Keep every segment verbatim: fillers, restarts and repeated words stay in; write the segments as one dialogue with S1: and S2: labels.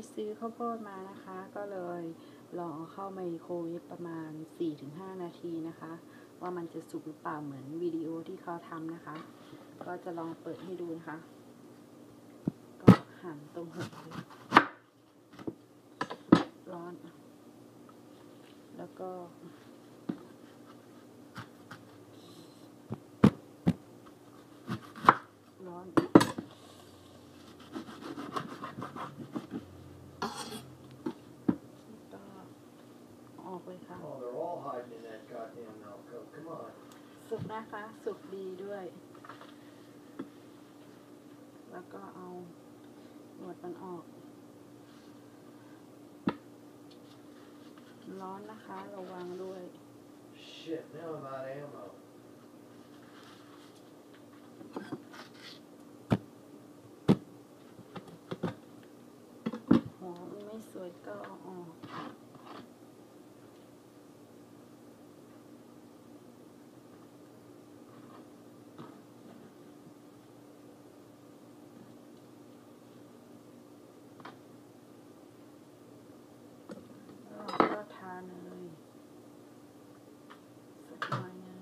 S1: ซื้อข้าวโพดมานะคะ ก็เลยลองเอาเข้าไมโครเวฟประมาณ สี่ถึงห้า นาทีนะคะ ว่ามันจะสุกหรือเปล่าเหมือนวิดีโอที่เขาทำนะคะ ก็จะลองเปิดให้ดูนะคะก็หั่นตรงหัวร้อนแล้วก็ร้อนออกเลยค่ะ
S2: Oh, they're all hiding in that goddamn alcove. Come on.
S1: สุกนะคะสุกดีด้วย แล้วก็เอาหนวดมันออกร้อนนะคะระวังด้วย
S2: Shit, now I'm out of ammo.
S1: หัวมันไม่สวยก็เอาออกแล้วก็ทาเนยสักหน่อยนึง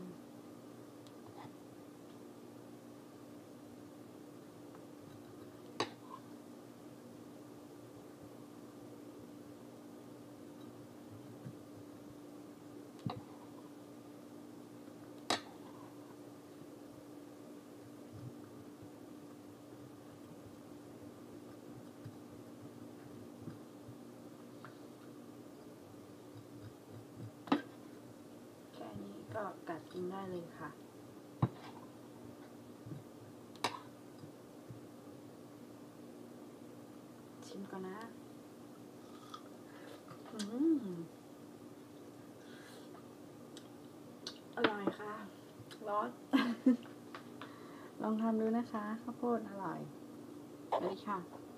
S1: แค่นี้ก็กัดกินได้เลยค่ะชิมก่อนนะอืมอร่อยค่ะร้อน ลองทำดูนะคะข้าวโพดอร่อยสวัสดีค่ะ